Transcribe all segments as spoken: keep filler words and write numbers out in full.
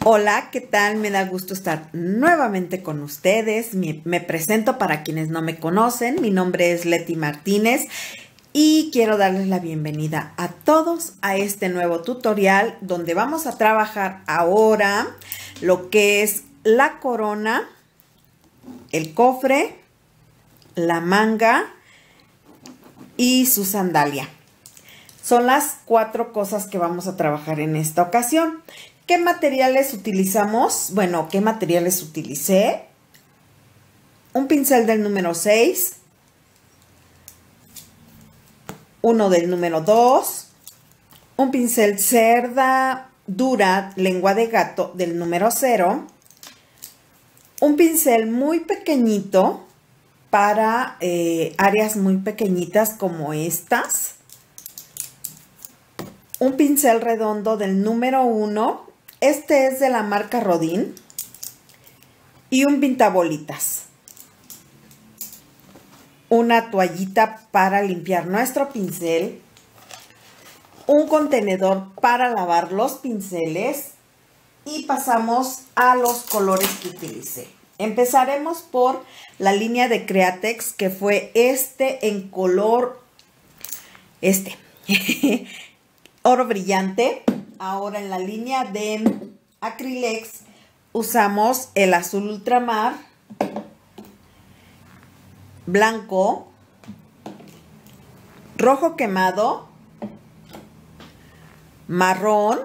Hola, ¿qué tal? Me da gusto estar nuevamente con ustedes. Me, me presento para quienes no me conocen. Mi nombre es Leti Martínez y quiero darles la bienvenida a todos a este nuevo tutorial donde vamos a trabajar ahora lo que es la corona, el cofre, la manga y su sandalia. Son las cuatro cosas que vamos a trabajar en esta ocasión. ¿Qué materiales utilizamos? Bueno, ¿qué materiales utilicé? Un pincel del número seis, uno del número dos, un pincel cerda dura, lengua de gato del número cero, un pincel muy pequeñito para eh, áreas muy pequeñitas como estas, un pincel redondo del número uno. Este es de la marca Rodin. Y un pintabolitas. Una toallita para limpiar nuestro pincel. Un contenedor para lavar los pinceles. Y pasamos a los colores que utilicé. Empezaremos por la línea de Createx, que fue este en color este. Oro brillante. Ahora en la línea de Acrylex usamos el azul ultramar, blanco, rojo quemado, marrón,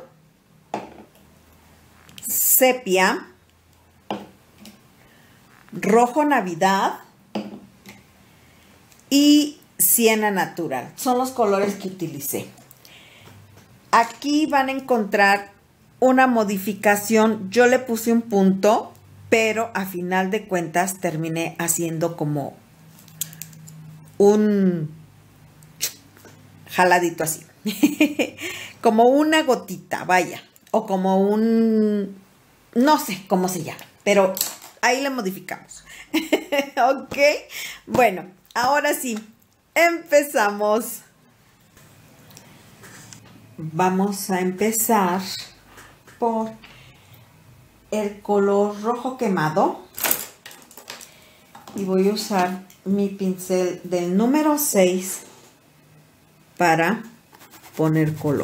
sepia, rojo navidad y siena natural. Son los colores que utilicé. Aquí van a encontrar una modificación. Yo le puse un punto, pero a final de cuentas terminé haciendo como un jaladito así. Como una gotita, vaya. O como un... no sé cómo se llama, pero ahí le modificamos. Ok. Bueno, ahora sí, empezamos. Vamos a empezar por el color rojo quemado y voy a usar mi pincel del número seis para poner color.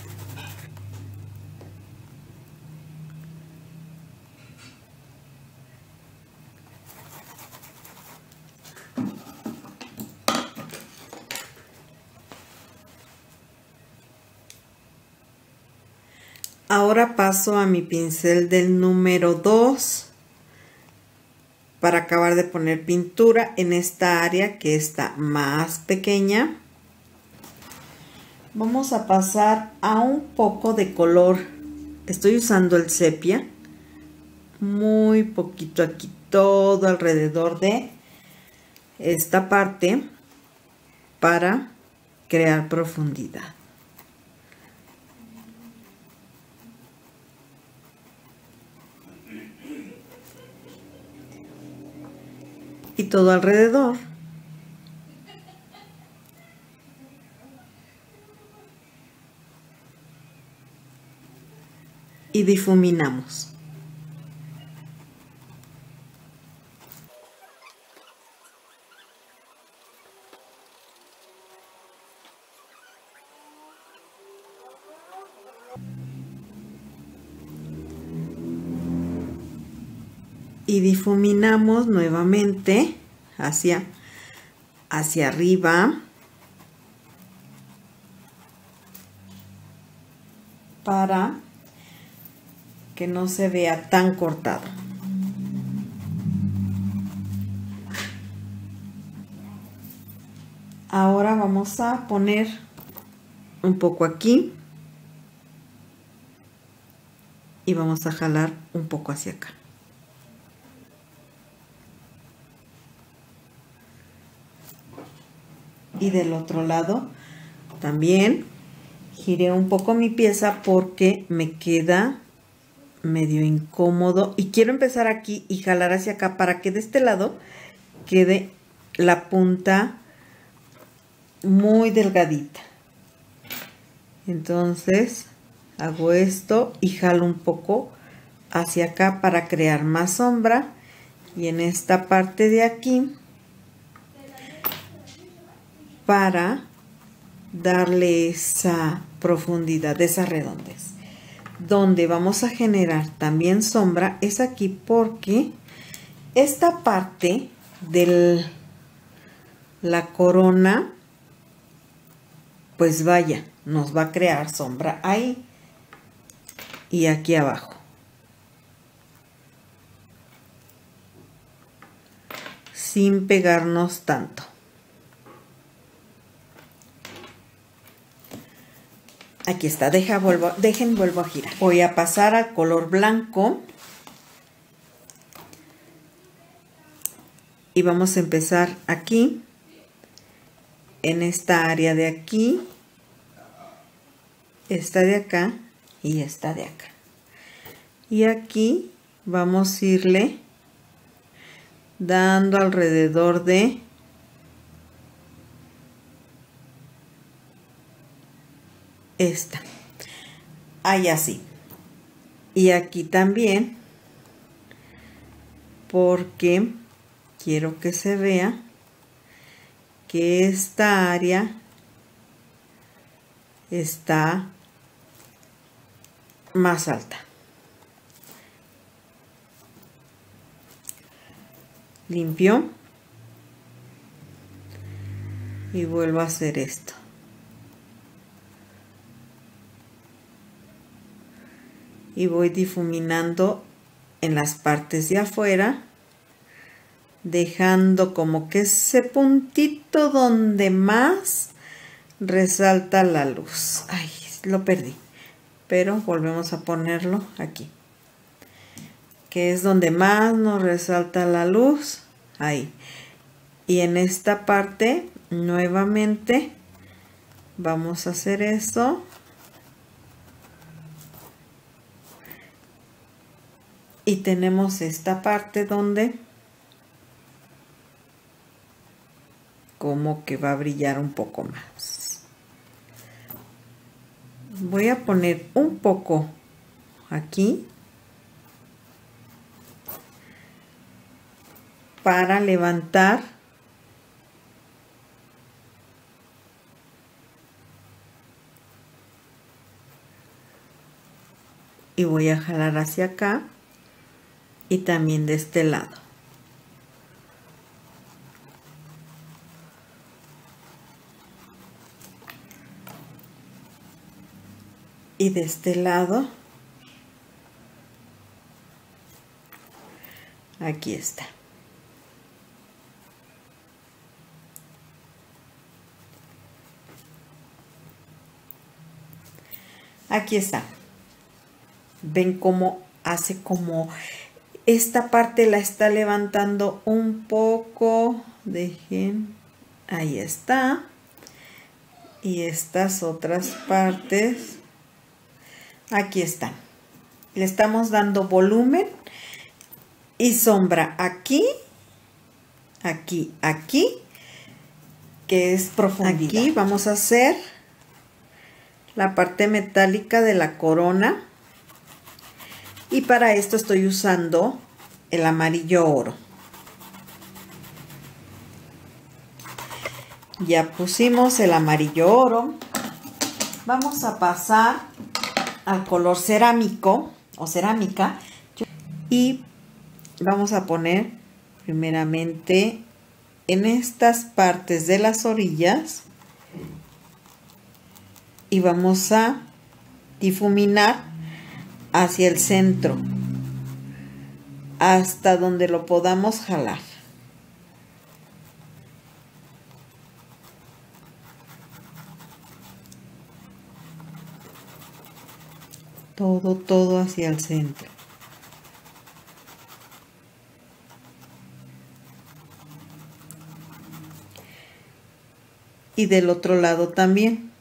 Ahora paso a mi pincel del número dos para acabar de poner pintura en esta área que está más pequeña. Vamos a pasar a un poco de color. Estoy usando el sepia. Muy poquito aquí, todo alrededor de esta parte para crear profundidad. Y todo alrededor. Y difuminamos. Y difuminamos nuevamente hacia, hacia arriba para que no se vea tan cortado. Ahora vamos a poner un poco aquí y vamos a jalar un poco hacia acá. Y del otro lado también giré un poco mi pieza porque me queda medio incómodo y quiero empezar aquí y jalar hacia acá para que de este lado quede la punta muy delgadita. Entonces hago esto y jalo un poco hacia acá para crear más sombra, y en esta parte de aquí para darle esa profundidad, esa redondez. Donde vamos a generar también sombra es aquí, porque esta parte de la corona, pues vaya, nos va a crear sombra ahí y aquí abajo. Sin pegarnos tanto. Aquí está, deja, vuelvo, dejen, vuelvo a girar. Voy a pasar al color blanco. Y vamos a empezar aquí, en esta área de aquí, esta de acá y esta de acá. Y aquí vamos a irle dando alrededor de esta. Ahí así. Y aquí también, porque quiero que se vea que esta área está más alta. Limpio y vuelvo a hacer esto. Y voy difuminando en las partes de afuera, dejando como que ese puntito donde más resalta la luz. Ay, lo perdí, pero volvemos a ponerlo aquí, que es donde más nos resalta la luz, ahí. Y en esta parte nuevamente vamos a hacer eso. Y tenemos esta parte donde como que va a brillar un poco más. Voy a poner un poco aquí para levantar y voy a jalar hacia acá y también de este lado. Y de este lado, aquí está. Aquí está. Ven cómo hace como esta parte la está levantando un poco. Dejen, ahí está. Y estas otras partes, aquí están. Le estamos dando volumen y sombra aquí, aquí, aquí, que es profundidad. Aquí vamos a hacer la parte metálica de la corona. Y para esto estoy usando el amarillo oro. Ya pusimos el amarillo oro. Vamos a pasar al color cerámico o cerámica. Y vamos a poner primeramente en estas partes de las orillas. Y vamos a difuminar hacia el centro, hasta donde lo podamos jalar. Todo, todo hacia el centro. Y del otro lado también.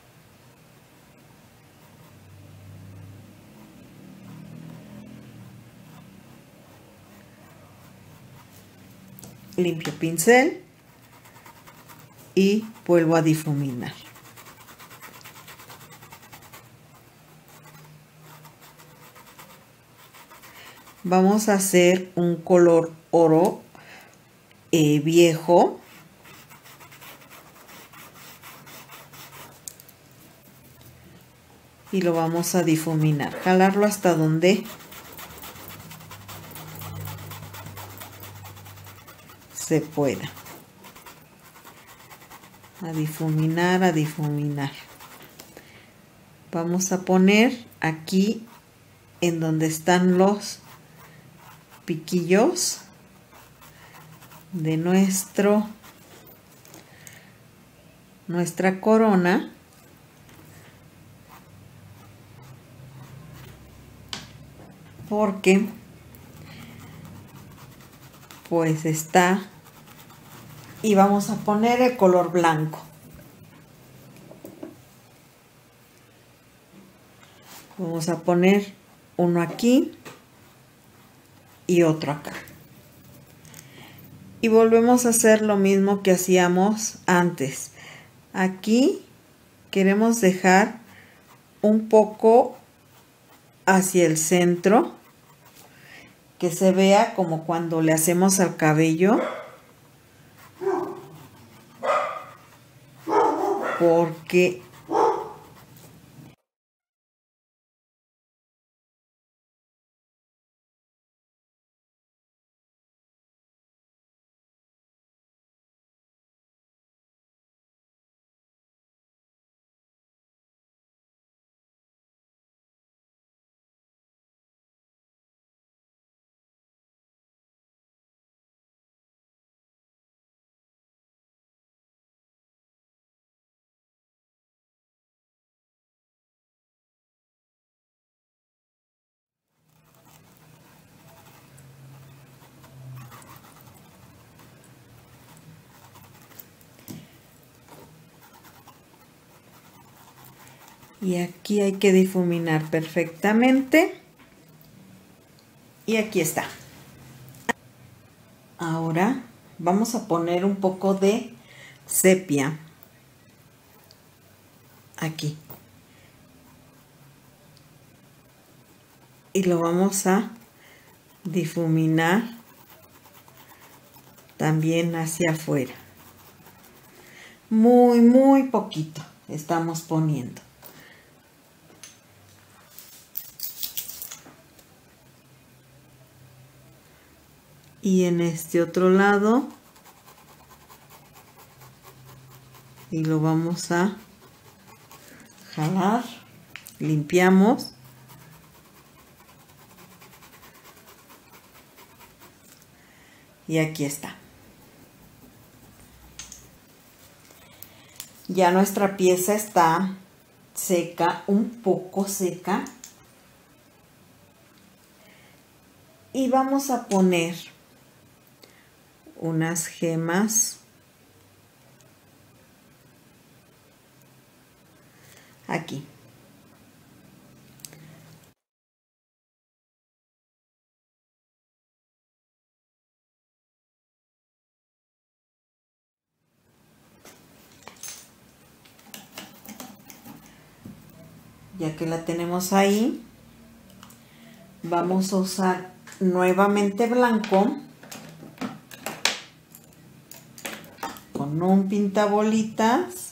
Limpio pincel y vuelvo a difuminar. vamos a hacer un color oro eh, viejo. Y lo vamos a difuminar, jalarlo hasta donde se pueda. A difuminar, a difuminar. Vamos a poner aquí en donde están los piquillos de nuestro nuestra corona. Porque pues está, y vamos a poner el color blanco. Vamos a poner uno aquí y otro acá. Y volvemos a hacer lo mismo que hacíamos antes. Aquí queremos dejar un poco hacia el centro, que se vea como cuando le hacemos al cabello, porque y aquí hay que difuminar perfectamente. Y aquí está. Ahora vamos a poner un poco de sepia aquí. Y lo vamos a difuminar también hacia afuera. Muy, muy poquito estamos poniendo. Y en este otro lado, y lo vamos a jalar, limpiamos. Y aquí está. Ya nuestra pieza está seca, un poco seca. Y vamos a poner unas gemas aquí. Ya que la tenemos ahí, vamos a usar nuevamente blanco con un pintabolitas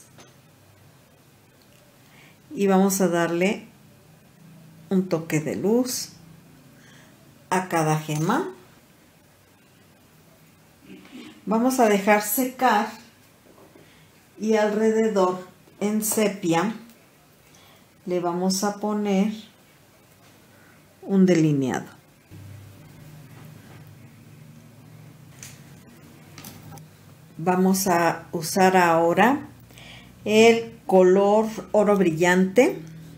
y vamos a darle un toque de luz a cada gema. Vamos a dejar secar y alrededor en sepia le vamos a poner un delineado. Vamos a usar ahora el color oro brillante.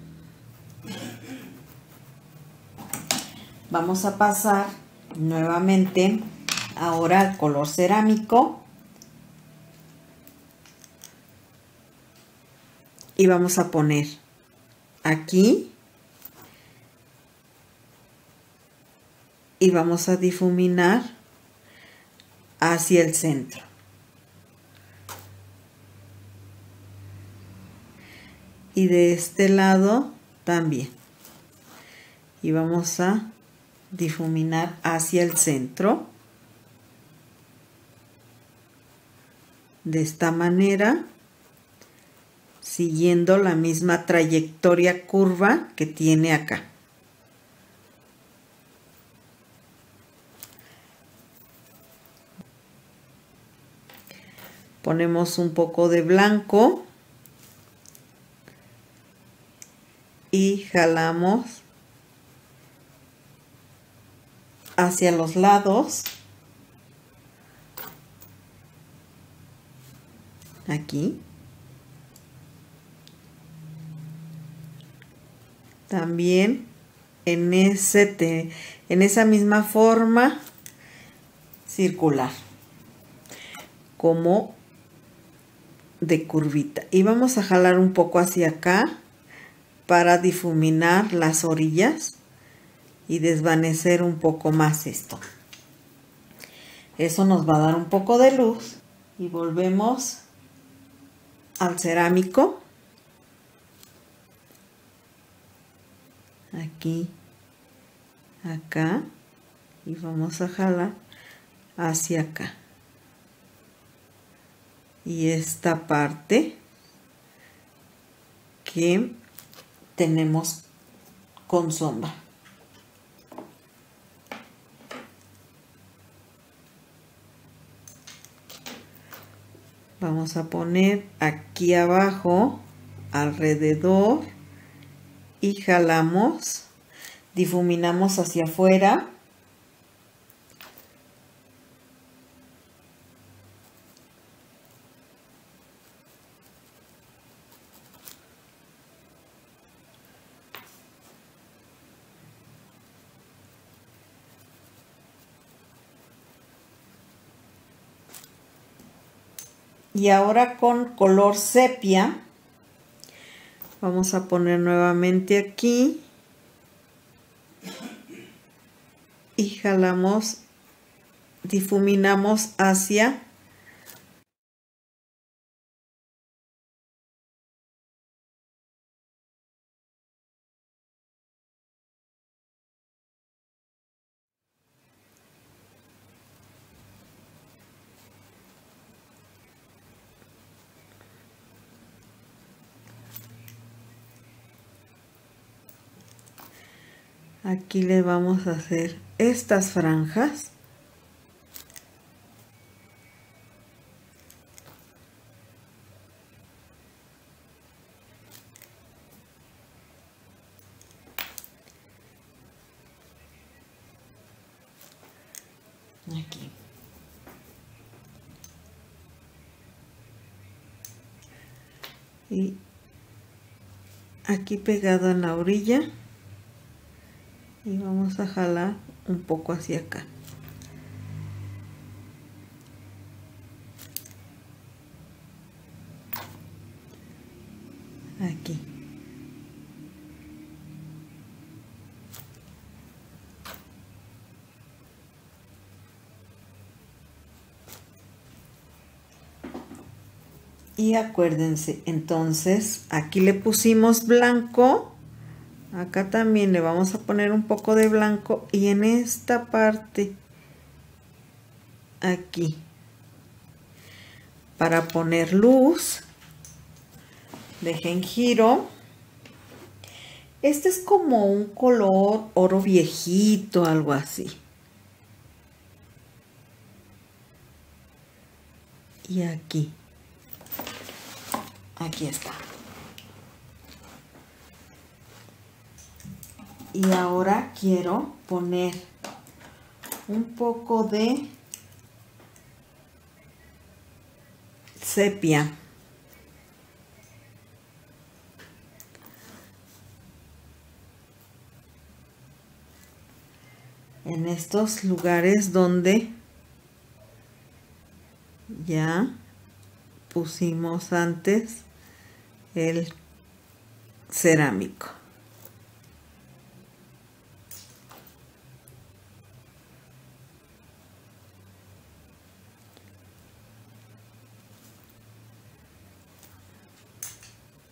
Vamos a pasar nuevamente ahora al color cerámico. Y vamos a poner aquí. Y vamos a difuminar hacia el centro. Y de este lado también. Y vamos a difuminar hacia el centro. De esta manera, siguiendo la misma trayectoria curva que tiene acá. Ponemos un poco de blanco y jalamos hacia los lados. Aquí. También en, ese te, en esa misma forma circular, como de curvita. Y vamos a jalar un poco hacia acá para difuminar las orillas y desvanecer un poco más esto. Eso nos va a dar un poco de luz. Y volvemos al cerámico. Aquí, acá, y vamos a jalar hacia acá. Y esta parte que tenemos con sombra. Vamos a poner aquí abajo, alrededor, y jalamos, difuminamos hacia afuera. Y ahora con color sepia vamos a poner nuevamente aquí y jalamos, difuminamos hacia aquí. Le vamos a hacer estas franjas. Aquí. Y aquí pegado en la orilla. Y vamos a jalar un poco hacia acá. Aquí. Y acuérdense, entonces aquí le pusimos blanco. Acá también le vamos a poner un poco de blanco y en esta parte aquí para poner luz de giro. Este es como un color oro viejito, algo así. Y aquí, aquí está. Y ahora quiero poner un poco de sepia. En estos lugares donde ya pusimos antes el cerámico.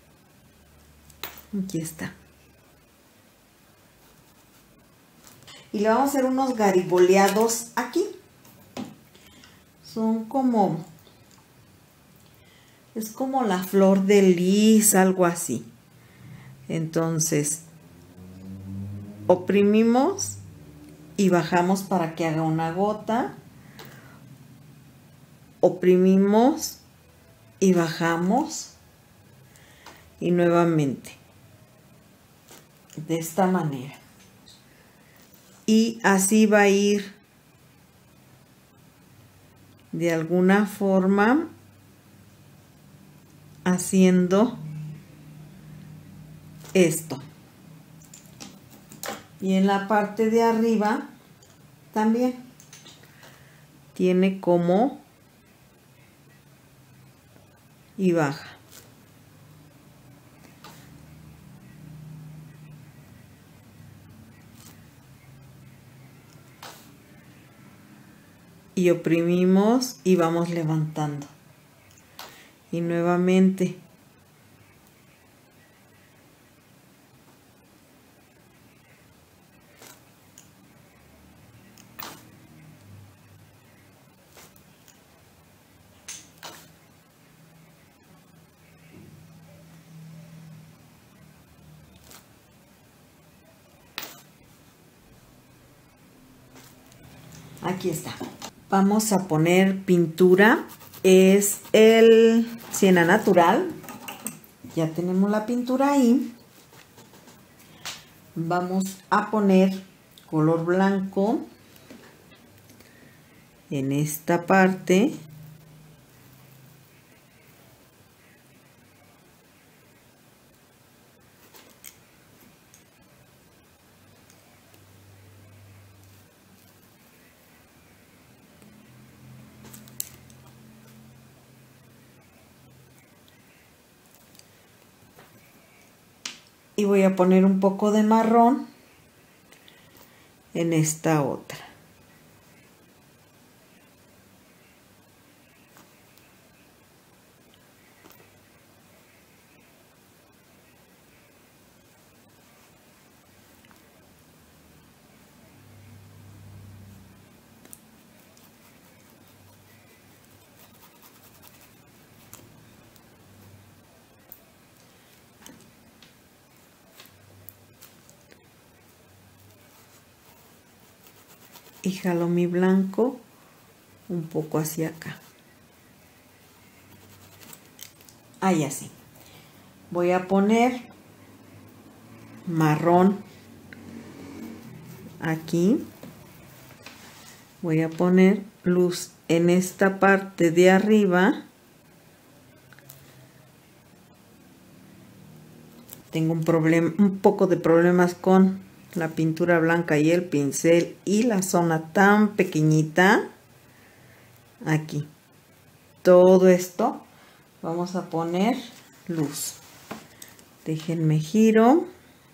Aquí está. y le vamos a hacer unos gariboleados aquí. Son como, es como la flor de lis, algo así. Entonces, oprimimos y bajamos para que haga una gota. Oprimimos y bajamos. Y nuevamente. De esta manera. Y así va a ir de alguna forma haciendo esto. Y en la parte de arriba también tiene como y baja. Y oprimimos y vamos levantando. Y nuevamente. Aquí está. Vamos a poner pintura. Es el siena natural. Ya tenemos la pintura ahí. Vamos a poner color blanco en esta parte. Y voy a poner un poco de marrón en esta otra. Y jalo mi blanco un poco hacia acá. Ahí así. Voy a poner marrón aquí. Voy a poner luz en esta parte de arriba. Tengo un problema, un poco de problemas con la pintura blanca y el pincel y la zona tan pequeñita. Aquí. Todo esto vamos a poner luz. Déjenme giro.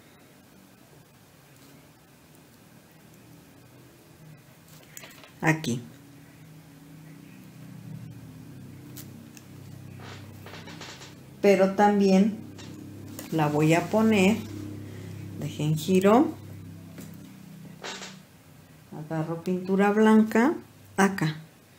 Aquí. Pero también la voy a poner. Dejen giro. Agarro pintura blanca acá.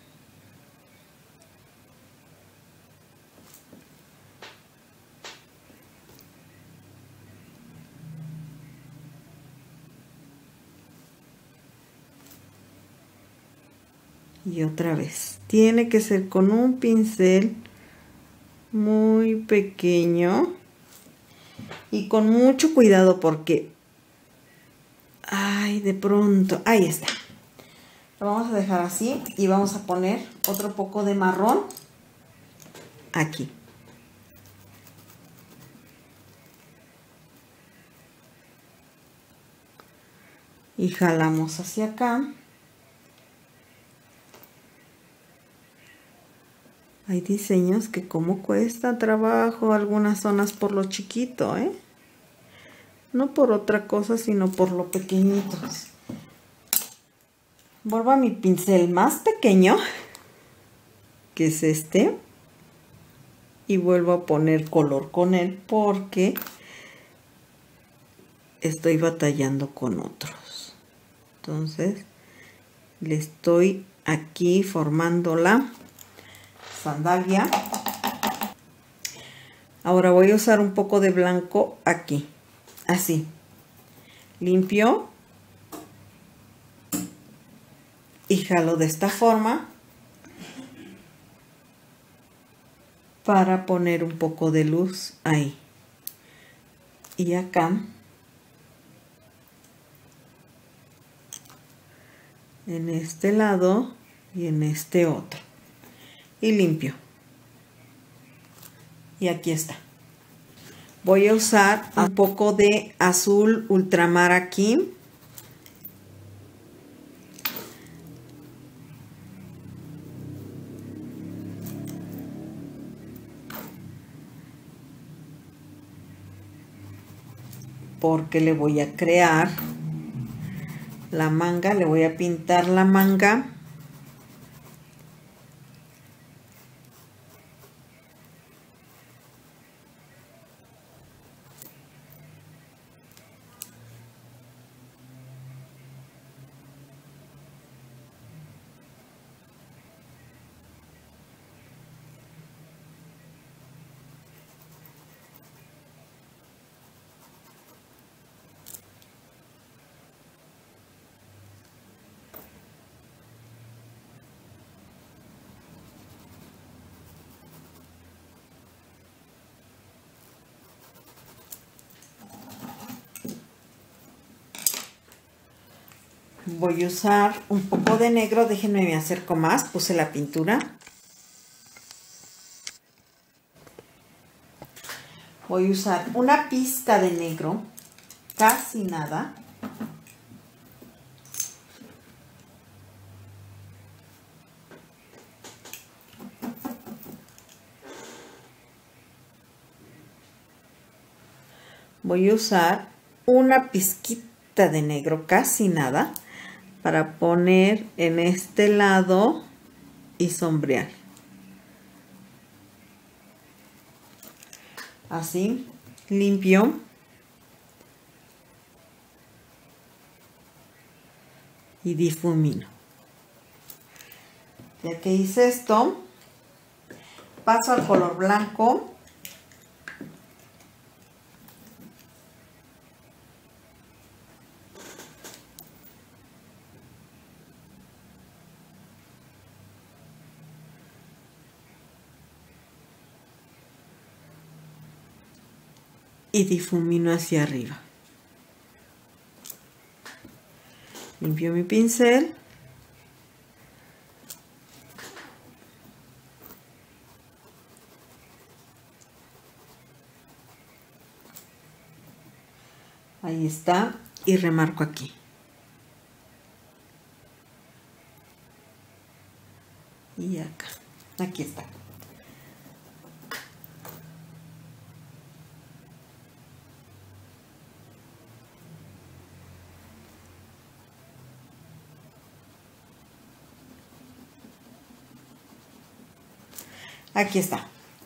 Y otra vez. Tiene que ser con un pincel muy pequeño y con mucho cuidado porque ay, de pronto, ahí está. Lo vamos a dejar así y vamos a poner otro poco de marrón aquí. Y jalamos hacia acá. Hay diseños que como cuesta trabajo algunas zonas por lo chiquito, ¿eh? No por otra cosa, sino por lo pequeñitos. Vuelvo a mi pincel más pequeño, que es este. Y vuelvo a poner color con él porque estoy batallando con otros. Entonces le estoy aquí formando la sandalia. Ahora voy a usar un poco de blanco aquí, así, limpio y jalo de esta forma para poner un poco de luz ahí y acá en este lado y en este otro, y limpio. Y aquí está. Voy a usar un poco de azul ultramar aquí. Porque le voy a crear la manga, le voy a pintar la manga. Voy a usar un poco de negro, déjenme me acerco más, puse la pintura. Voy a usar una pizca de negro, casi nada. Voy a usar una pizquita de negro, casi nada, para poner en este lado y sombrear. Así, limpio. Y difumino. Ya que hice esto, paso al color blanco. Y difumino hacia arriba. Limpio mi pincel. Ahí está. Y remarco aquí. Y acá. Aquí está. Aquí está.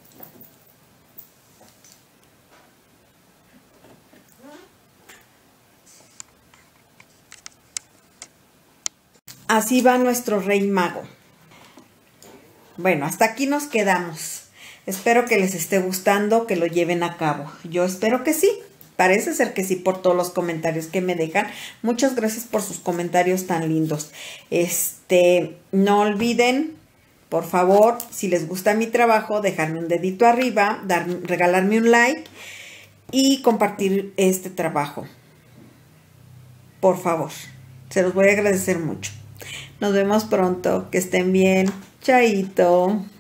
Así va nuestro Rey Mago. Bueno, hasta aquí nos quedamos. Espero que les esté gustando, que lo lleven a cabo. Yo espero que sí. Parece ser que sí por todos los comentarios que me dejan. Muchas gracias por sus comentarios tan lindos. Este, no olviden, por favor, si les gusta mi trabajo, dejarme un dedito arriba, dar, regalarme un like y compartir este trabajo. Por favor, se los voy a agradecer mucho. Nos vemos pronto, que estén bien. Chaito.